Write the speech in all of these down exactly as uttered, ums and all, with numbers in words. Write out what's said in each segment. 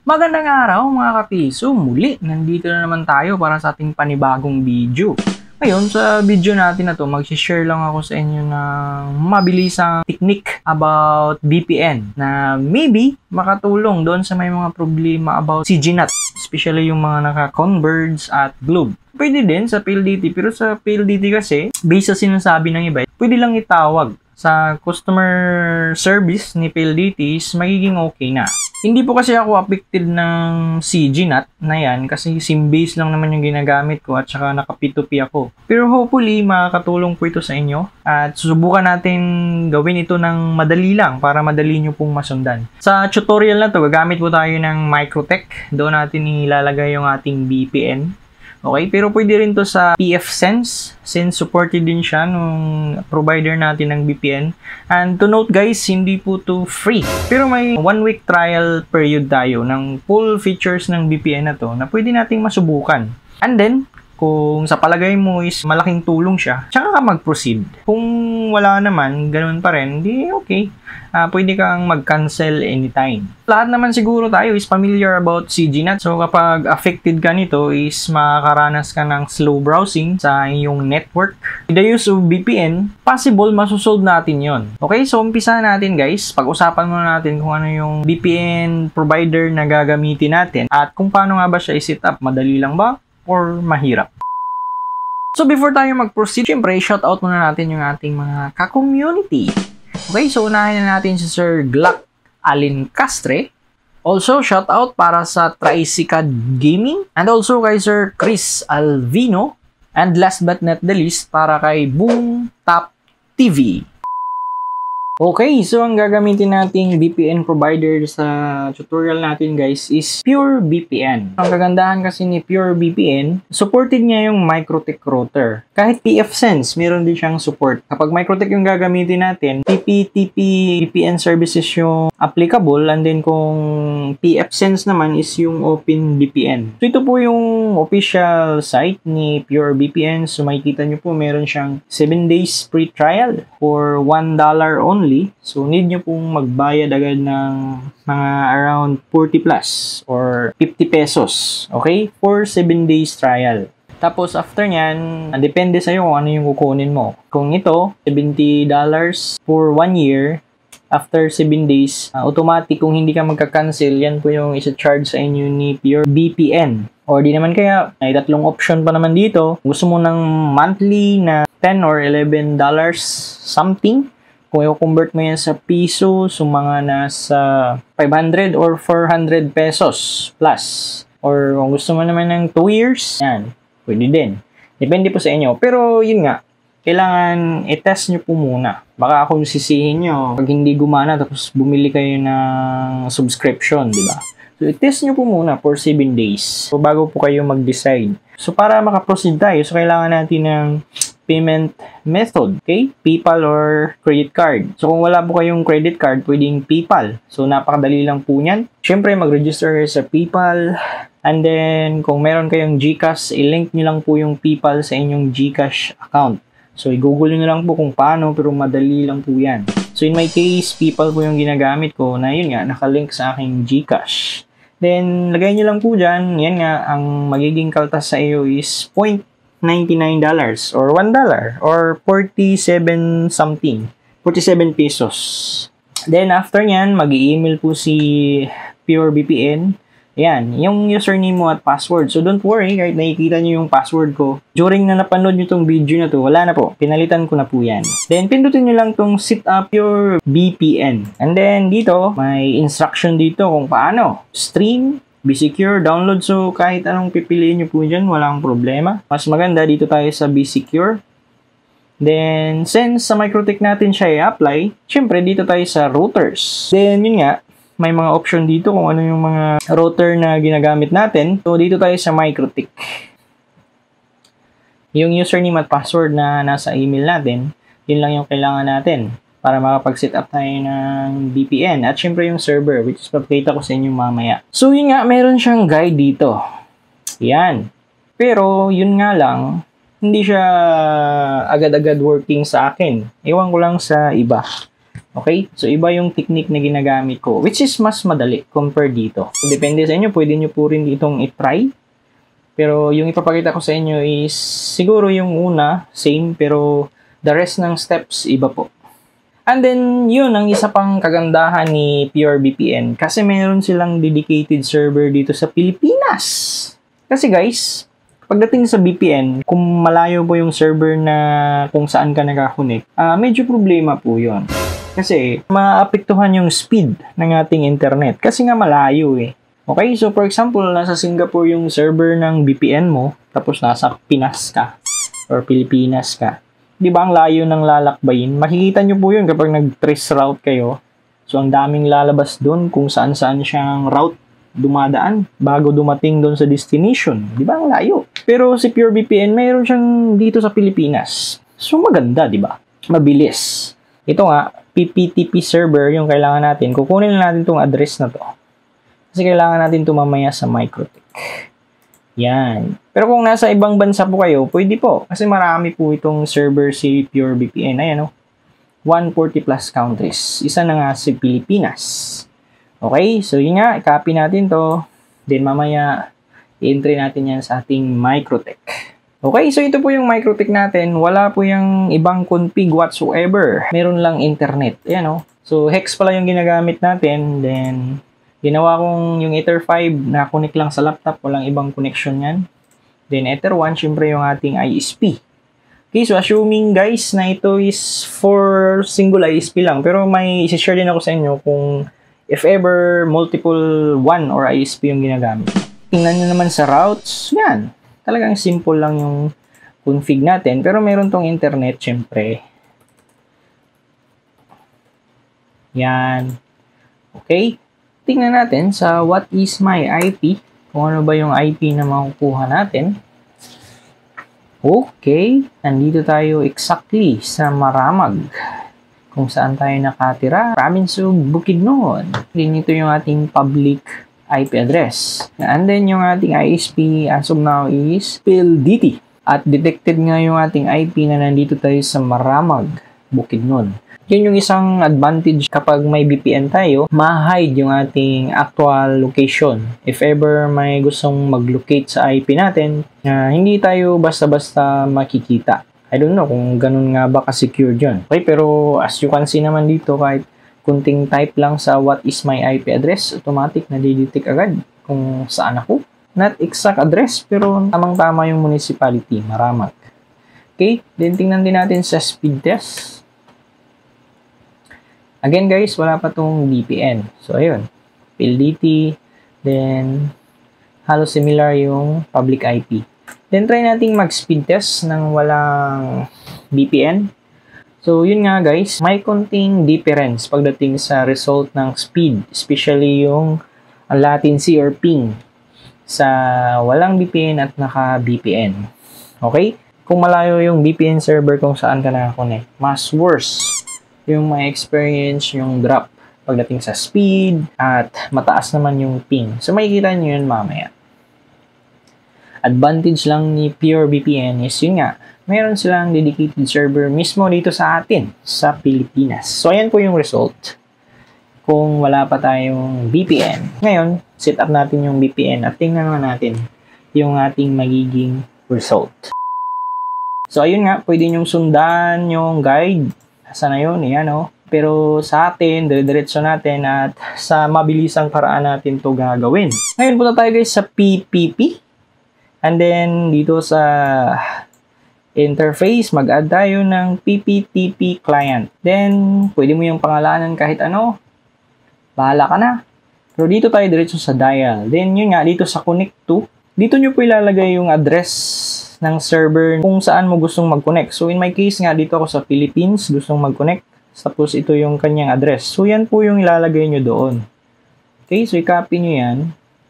Magandang araw mga kapiso, muli nandito na naman tayo para sa ating panibagong video. Ngayon sa video natin na to, mag-share lang ako sa inyo ng mabilisang technique about V P N na maybe makatulong doon sa may mga problema about C G N A T, especially yung mga naka-Converge at Globe. Pwede din sa P L D T, pero sa P L D T kasi, based sa sinasabi ng iba, pwede lang itawag sa customer service ni P L D T is magiging okay na. Hindi po kasi ako affected ng C G N A T na yan kasi SIM-based lang naman yung ginagamit ko at saka naka P two P ako. Pero hopefully makakatulong po ito sa inyo at susubukan natin gawin ito ng madali lang para madali nyo pong masundan. Sa tutorial na to, gagamit po tayo ng Microtech. Doon natin ilalagay yung ating V P N. Okay, pero pwede rin to sa pfSense since supported din siya nung provider natin ng V P N. And to note guys, hindi po to free. Pero may one week trial period tayo ng full features ng V P N na to na pwede nating masubukan. And then, kung sa palagay mo is malaking tulong siya, tsaka ka mag-proceed. Kung wala naman, ganun pa rin, di okay. Uh, pwede kang mag-cancel anytime. Lahat naman siguro tayo is familiar about C G N A T. So kapag affected ka nito is makakaranas ka ng slow browsing sa iyong network. With the use of V P N, possible masusolve natin yon. Okay, so umpisa natin guys. Pag-usapan muna natin kung ano yung V P N provider na gagamitin natin at kung paano nga ba siya i-set up. Madali lang ba or mahirap? So before tayo mag-proceed, syempre shoutout muna natin yung ating mga ka-community. Okay, so unahin na natin si Sir Glock Alincastre. Also, shoutout para sa Tricicad Gaming. And also kay Sir Chris Alvino. And last but not the least, para kay Boom Top T V. Okay, so ang gagamitin nating V P N provider sa tutorial natin guys is Pure V P N. Ang kagandahan kasi ni Pure V P N, supported niya yung Microtech router. Kahit pfSense, meron din siyang support. Kapag Microtech yung gagamitin natin, T P T P V P N services yung applicable, and then kung pfSense naman is yung Open V P N. So ito po yung official site ni Pure V P N. So makikita nyo po meron siyang seven days free trial for one dollar only. So, need nyo pong magbayad agad ng mga around forty plus or fifty pesos. Okay? For seven days trial. Tapos, after nyan, depende sa'yo kung ano yung kukunin mo. Kung ito, seventy dollars for one year, after seven days, uh, automatic kung hindi ka magka-cancel, yan po yung isa-charge sa inyo ni Pure V P N. Or di naman kaya, may tatlong option pa naman dito. Gusto mo ng monthly na ten or eleven dollars something. Kung i-convert mo yan sa piso, so mga nasa five hundred or four hundred pesos plus. Or kung gusto mo naman ng two years, yan, pwede din. Depende po sa inyo. Pero yun nga, kailangan i-test nyo po muna. Baka kung sisihin nyo, pag hindi gumana, tapos bumili kayo ng subscription, di ba? So, i-test nyo po muna for seven days. So, bago po kayo mag-decide. So, para makaproceed tayo, so kailangan natin ng payment method, okay? PayPal or credit card. So, kung wala po kayong credit card, pwedeng PayPal. So, napakadali lang po niyan. Siyempre, mag-register sa PayPal. And then, kung meron kayong GCash, i-link nyo lang po yung PayPal sa inyong GCash account. So, i-google nyo lang po kung paano, pero madali lang po yan. So, in my case, PayPal po yung ginagamit ko na yun nga, nakalink sa aking GCash. Then, lagay nyo lang po dyan. Yan nga, ang magiging kaltas sa iyo is zero point nine nine dollars or one dollar or forty-seven something. forty-seven pesos. Then, after nyan, mag-i-email po si Pure V P N. Ayan, yung username mo at password. So, don't worry, kahit nakikita nyo yung password ko. During na napanood nyo tong video na to, wala na po. Pinalitan ko na po yan. Then, pindutin nyo lang tong set up your V P N. And then, dito, may instruction dito kung paano. Stream, be secure, download. So, kahit anong pipiliin nyo po dyan, walang problema. Mas maganda, dito tayo sa be secure. Then, since sa Microtech natin siya i-apply, syempre, dito tayo sa routers. Then, yun nga, may mga option dito kung ano yung mga router na ginagamit natin. So, dito tayo sa Microtech. Yung username at password na nasa email natin, yun lang yung kailangan natin para makapag-set up tayo ng V P N. At syempre yung server, which is papakita ko sa inyo mamaya. So, yun nga, meron siyang guide dito. Yan. Pero, yun nga lang, hindi siya agad-agad working sa akin. Ewan ko lang sa iba. Okay? So, iba yung technique na ginagamit ko, which is mas madali compare dito. So, depende sa inyo, pwede nyo po rin itong i-try. Pero, yung ipapakita ko sa inyo is, siguro yung una, same, pero the rest ng steps, iba po. And then, yun, ang isa pang kagandahan ni PureVPN, kasi meron silang dedicated server dito sa Pilipinas. Kasi guys, pagdating sa V P N, kung malayo po yung server na kung saan ka nakakonect, uh, medyo problema po yun. Kasi, maapektuhan yung speed ng ating internet. Kasi nga malayo eh. Okay, so for example, nasa Singapore yung server ng V P N mo, tapos nasa Pinas ka, or Pilipinas ka. Di ba ang layo ng lalakbayin? Makikita nyo po yun kapag nag-trace route kayo. So, ang daming lalabas doon kung saan-saan siyang route dumadaan bago dumating doon sa destination. Di ba ang layo? Pero si PureVPN, mayroon siyang dito sa Pilipinas. So, maganda, di ba? Mabilis. Ito nga, P P T P server yung kailangan natin. Kukunin natin itong address na to. Kasi kailangan natin ito mamaya sa MikroTik. Yan. Pero kung nasa ibang bansa po kayo, pwede po. Kasi marami po itong server si PureVPN. Ayan o. one forty plus countries. Isa na nga si Pilipinas. Okay? So yun nga. I-copy natin to. Then mamaya, i-entry natin yan sa ating MikroTik. Okay? So ito po yung MikroTik natin. Wala po yung ibang config whatsoever. Meron lang internet. Ayan o. So hex pala yung ginagamit natin. Then ginawa kong yung Ether five na connect lang sa laptop, walang ibang connection yan. Then Ether one, syempre yung ating I S P. Okay, so assuming guys na ito is for single I S P lang. Pero may isi-share din ako sa inyo kung if ever multiple one or I S P yung ginagamit. Tingnan nyo naman sa routes, yan. Talagang simple lang yung config natin. Pero meron tong internet, syempre. Yan. Okay. Tingnan natin sa what is my I P, kung ano ba yung I P na makukuha natin. Okay, nandito tayo exactly sa Maramag, kung saan tayo nakatira, province of Bukidnon. Then ito yung ating public I P address. And then yung ating I S P as of now is P L D T. At detected nga yung ating I P na nandito tayo sa Maramag, Bukidnon. Yun yung isang advantage kapag may V P N tayo, ma-hide yung ating actual location. If ever may gustong mag-locate sa I P natin, uh, hindi tayo basta-basta makikita. I don't know kung ganun nga ba ka-secure yun. Okay, pero as you can see naman dito, kahit kunting type lang sa what is my I P address, automatic na didetect agad kung saan ako. Not exact address, pero tamang-tama yung municipality, Maramag. Okay, then tingnan din natin sa speed test. Again guys, wala pa tong V P N. So ayun, P L D T, then halos similar yung public I P. Then try nating mag-speed test ng walang V P N. So yun nga guys, may konting difference pagdating sa result ng speed, especially yung latency or ping sa walang V P N at naka-V P N. Okay? Kung malayo yung V P N server kung saan ka nakakonect, mas worse yung may experience yung drop pagdating sa speed at mataas naman yung ping. So makikita nyo yun mamaya. Advantage lang ni PureVPN is yun nga, mayroon silang dedicated server mismo dito sa atin, sa Pilipinas. So ayan po yung result kung wala pa tayong V P N. Ngayon, set up natin yung V P N at tingnan naman natin yung ating magiging result. So ayun nga, pwede nyong sundan yung guide. Sana yun, yan o. Pero sa atin, dire-diretso natin at sa mabilisang paraan natin to gagawin. Ngayon punta tayo guys sa P P P. And then dito sa interface, mag-add tayo ng P P T P client. Then, pwede mo yung pangalanan kahit ano. Bahala ka na. Pero dito tayo diretso sa dial. Then yun nga, dito sa connect to, dito nyo po ilalagay yung address ng server kung saan mo gustong mag-connect. So in my case nga, dito ako sa Philippines, gustong mag-connect. Tapos ito yung kanyang address. So yan po yung ilalagay nyo doon. Okay, so i-copy nyo yan.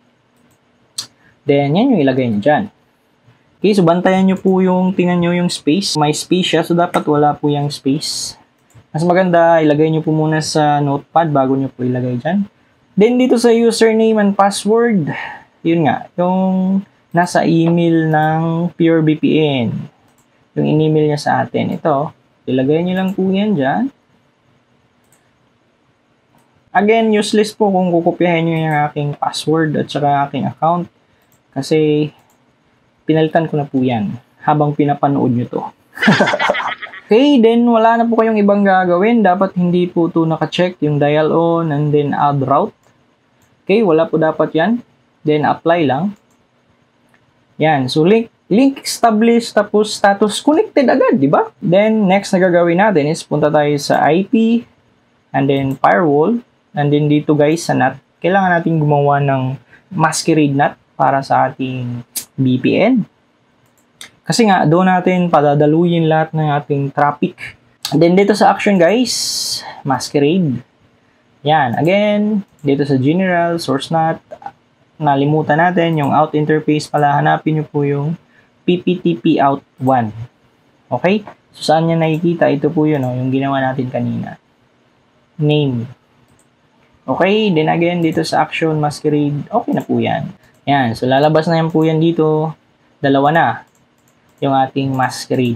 Then yan yung ilagay nyo dyan. Okay, so bantayan nyo po yung, tingnan nyo yung space. May space siya, so dapat wala po yung space. Mas maganda, ilagay nyo po muna sa notepad bago nyo po ilagay dyan. Then dito sa username and password, yun nga, yung nasa email ng PureVPN. Yung in-email niya sa atin. Ito, ilagay nyo lang po yan dyan. Again, useless po kung kukopyahin nyo yung aking password at saka aking account. Kasi, pinalitan ko na po yan habang pinapanood nyo to. Okay, then wala na po kayong ibang gagawin. Dapat hindi po ito naka-check yung dial on and then add route. Okay, wala po dapat yan. Then apply lang. Yan, so link, link established tapos status connected agad, di ba? Then next na gagawin natin is punta tayo sa I P and then firewall. And then dito guys sa N A T, kailangan natin gumawa ng masquerade N A T para sa ating V P N. Kasi nga, doon natin padadaluyin lahat ng ating traffic. And then dito sa action guys, masquerade. Yan, again, dito sa general, source N A T, nalimutan natin yung out interface pala. Hanapin nyo po yung P P T P out one. Okay? So saan nyo nakikita? Ito po yun, oh, yung ginawa natin kanina. Name. Okay, then again, dito sa action, masquerade, okay na po yan. Yan, so lalabas na yan po yan dito. Dalawa na yung ating masquerade.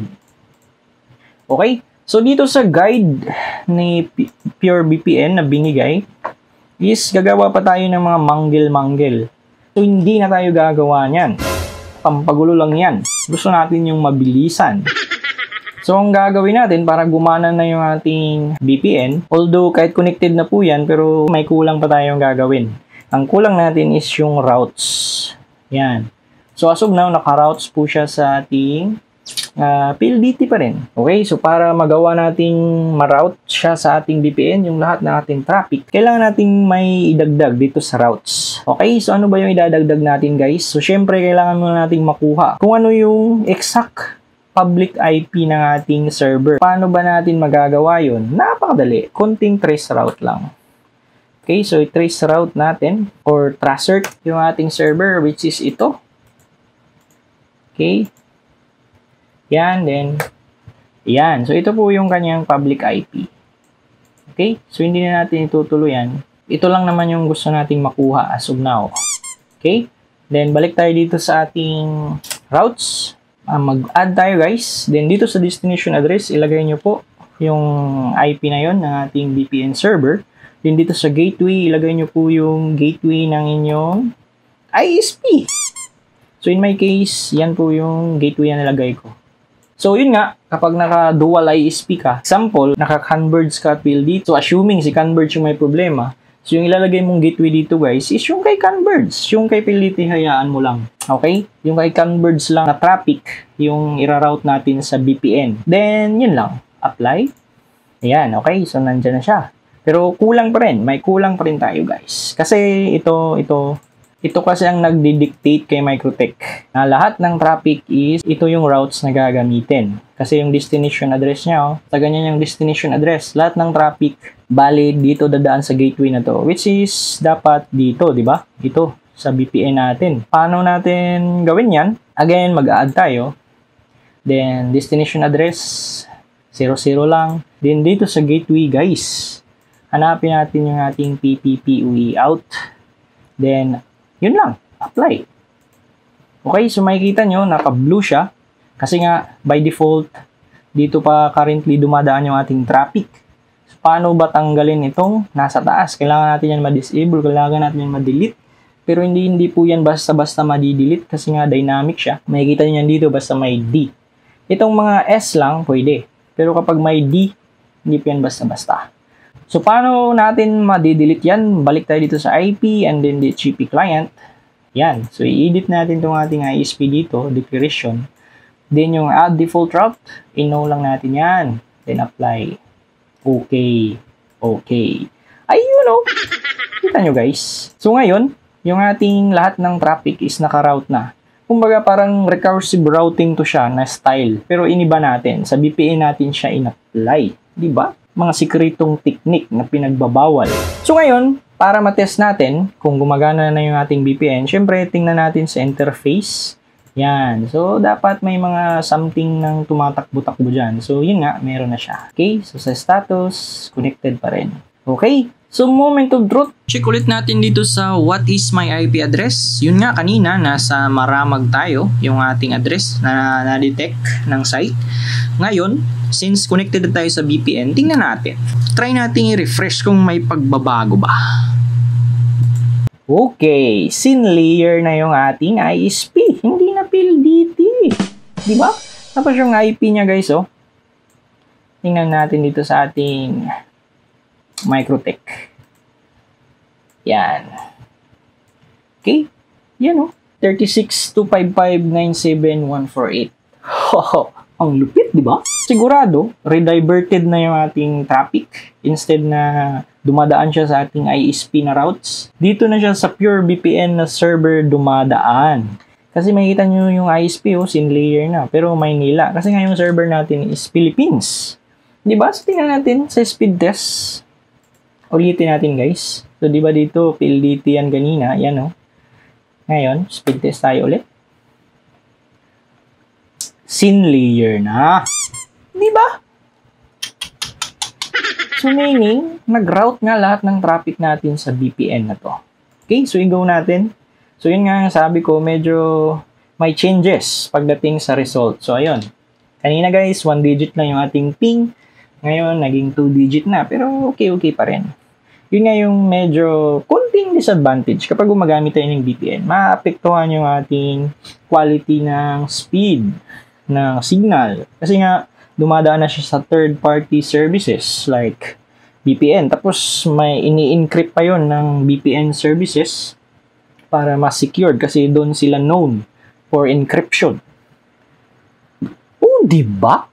Okay, so dito sa guide ni PureVPN na binigay, is gagawa pa tayo ng mga manggil-manggil. So hindi na tayo gagawa niyan. Pampagulo lang yan. Gusto natin yung mabilisan. So, ang gagawin natin para gumana na yung ating V P N, although kahit connected na po yan, pero may kulang pa tayong gagawin. Ang kulang natin is yung routes. Yan. So, as of now, naka-routes po siya sa ating uh, P L D T pa rin. Okay, so para magawa nating ma-route siya sa ating V P N, yung lahat ng ating traffic, kailangan nating may idagdag dito sa routes. Okay, so ano ba yung idadagdag natin guys? So, syempre, kailangan muna nating makuha kung ano yung exact public I P ng ating server. Paano ba natin magagawa yun? Napakadali. Konting trace route lang. Okay, so i-trace route natin or tracer yung ating server which is ito. Okay. Yan, then yan. So ito po yung kanyang public I P. Okay, so hindi na natin itutuluyan. Ito lang naman yung gusto nating makuha as of now. Okay, then balik tayo dito sa ating routes. Uh, mag-add tayo guys. Then dito sa destination address, ilagay nyo po yung I P na yon ng ating V P N server. Then dito sa gateway, ilagay nyo po yung gateway ng inyong I S P. So in my case, yan po yung gateway na nilagay ko. So yun nga, kapag naka-dual I S P ka, example, naka-converge ka P L D. So assuming si converge yung may problema, so yung ilalagay mong gateway dito guys is yung kay converge. Yung kay P L D T, hayaan mo lang. Okay? Yung kay converge lang na traffic, yung ira-route natin sa V P N. Then, yun lang. Apply. Ayan, okay? So, nandyan na siya. Pero, kulang pa rin. May kulang pa rin tayo, guys. Kasi, ito, ito, ito kasi ang nagdi-dictate kay Microtech. Na lahat ng traffic is, ito yung routes na gagamitin. Kasi yung destination address niya, oh, sa ganyan yung destination address. Lahat ng traffic, valid dito dadaan sa gateway na to. Which is, dapat dito, di ba? Ito. Sa V P N natin. Paano natin gawin yan? Again, mag-add tayo. Then, destination address, zero zero lang. Then, dito sa gateway, guys, hanapin natin yung ating P P P U E out. Then, yun lang. Apply. Okay, so makikita nyo, naka-blue siya. Kasi nga, by default, dito pa currently dumadaan yung ating traffic. So, paano ba tanggalin itong nasa taas? Kailangan natin yan ma-disable, kailangan natin yan ma-delete. Pero hindi hindi po yan basta-basta madi-delete kasi nga dynamic siya. Makikita niyo yan dito basta may D. Itong mga S lang pwede. Pero kapag may D, hindi po yan basta-basta. So paano natin madi-delete yan? Balik tayo dito sa I P and then the G P client. Yan. So i-edit natin itong ating I S P dito, declaration. Then yung add default route, i-no lang natin yan. Then apply. Okay. Okay. Ayun o. Kita nyo guys. So ngayon, yung ating lahat ng traffic is naka-route na. Kumbaga parang recursive routing to siya na style. Pero iniba natin. Sa V P N natin siya in-apply. Diba? Mga sikretong technique na pinagbabawal. So ngayon, para matest natin kung gumagana na yung ating V P N, syempre tingnan natin sa interface. Yan. So dapat may mga something nang tumatakbo-takbo dyan. So yun nga, meron na siya. Okay? So sa status, connected pa rin. Okay? So, moment of truth. Check ulit natin dito sa what is my I P address. Yun nga, kanina, nasa Maramag tayo, yung ating address na na-detect ng site. Ngayon, since connected na tayo sa V P N, tingnan natin. Try natin i-refresh kung may pagbabago ba. Okay, scene layer na yung ating I S P. Hindi na P L D T. Diba? Tapos yung I P niya, guys, oh. Tingnan natin dito sa ating Microtech. Yan. Okay. Yan, oh. thirty-six two five five nine seven one four eight. Ho, ang lupit, di ba? Sigurado, rediverted na yung ating traffic. Instead na dumadaan siya sa ating I S P na routes, dito na siya sa pure V P N na server dumadaan. Kasi makikita nyo yung I S P, oh, scene layer na. Pero Maynila. Kasi nga yung server natin is Philippines. Di ba? So, tingnan natin sa speed test. Ulitin natin, guys. So, di ba dito, P L D T yan kanina. Yan, oh. Ngayon, speed test tayo ulit. Scene layer na. Di ba? So, meaning, nag-route nga lahat ng traffic natin sa V P N na to. Okay, so i-go natin. So, yun nga sabi ko, medyo may changes pagdating sa result. So, ayun. Kanina, guys, one digit lang yung ating ping. Ngayon, naging two digit na. Pero, okay-okay pa rin. Yun nga yung medyo konting disadvantage kapag gumagamit tayo ng V P N. Maapektuhan yung ating quality ng speed ng signal. Kasi nga, dumadaan na siya sa third-party services like V P N. Tapos, may ini-encrypt pa yon ng V P N services para mas secured kasi doon sila known for encryption. Oh, diba?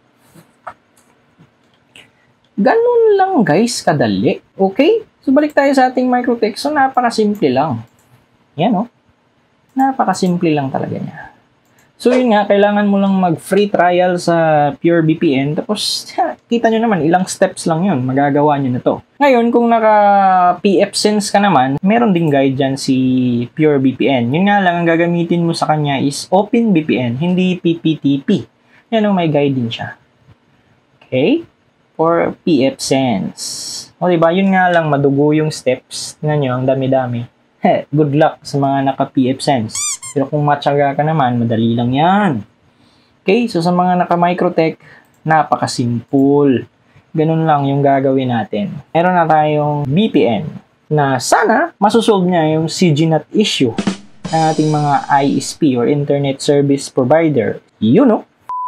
Ganun lang, guys, kadali. Okay? So, balik tayo sa ating Microtech. So, napakasimple lang. Yan, oh. Napakasimple lang talaga niya. So, yun nga, kailangan mo lang mag-free trial sa Pure V P N. Tapos, kita nyo naman, ilang steps lang yun. Magagawa nyo na to. Ngayon, kung naka-P F Sense ka naman, meron ding guide dyan si Pure V P N. Yun nga lang, ang gagamitin mo sa kanya is Open V P N, hindi P P T P. Yan o, may guide din siya. Okay? For P F Sense. O, diba? Yun nga lang, madugo yung steps. Tingnan nyo, ang dami-dami. Good luck sa mga naka-P F Sense. Pero kung matyaga ka naman, madali lang yan. Okay, so sa mga naka-Microtech, napaka-simple. Ganun lang yung gagawin natin. Meron na tayong V P N na sana masusolve niya yung C G N A T issue ng ating mga I S P or Internet Service Provider. You know?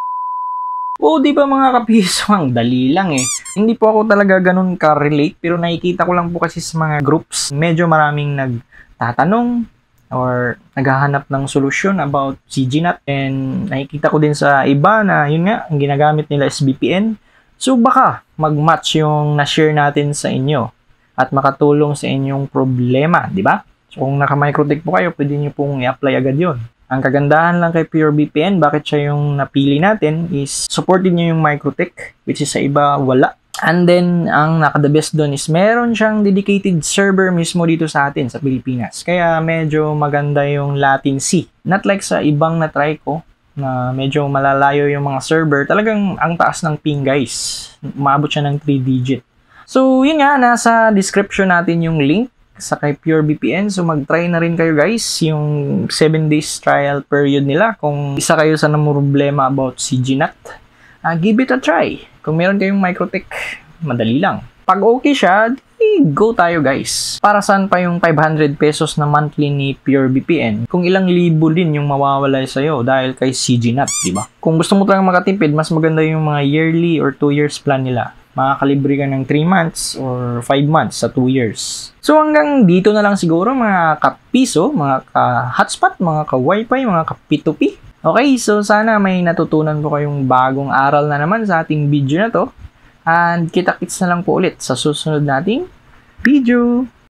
O, di ba mga kapiso, ang dali lang eh. Hindi po ako talaga ganun ka-relate, pero nakikita ko lang po kasi sa mga groups, medyo maraming nagtatanong or naghahanap ng solusyon about C G N A T, and nakikita ko din sa iba na yun nga, ang ginagamit nila is V P N. So baka mag-match yung na-share natin sa inyo at makatulong sa inyong problema, di ba? So kung naka-Microtech po kayo, pwede nyo pong i-apply agad yun. Ang kagandahan lang kay Pure V P N, bakit siya yung napili natin, is supportin nyo yung Microtech, which is sa iba wala. And then, ang naka-the best doon is meron siyang dedicated server mismo dito sa atin, sa Pilipinas. Kaya medyo maganda yung latency. Not like sa ibang na-try ko, na medyo malalayo yung mga server. Talagang ang taas ng ping, guys. Umabot siya ng three digit. So, yun nga, nasa description natin yung link sa kay Pure V P N. So, mag-try na rin kayo, guys, yung seven days trial period nila. Kung isa kayo sa namumroblema about C G N A T, uh, give it a try. Kung meron kayong Microtech, madali lang. Pag okay siya, di go tayo, guys. Para saan pa yung five hundred pesos na monthly ni Pure V P N kung ilang libo din yung mawawala sa'yo dahil kay C G N A T, di ba? Kung gusto mo talagang makatipid, mas maganda yung mga yearly or two years plan nila. Makakalibre ka ng three months or five months sa two years. So hanggang dito na lang siguro mga kapiso, mga ka-hotspot, mga ka-wifi, mga ka-P two P. Okay, so sana may natutunan po kayong bagong aral na naman sa ating video na to. And kita-kits na lang po ulit sa susunod nating video.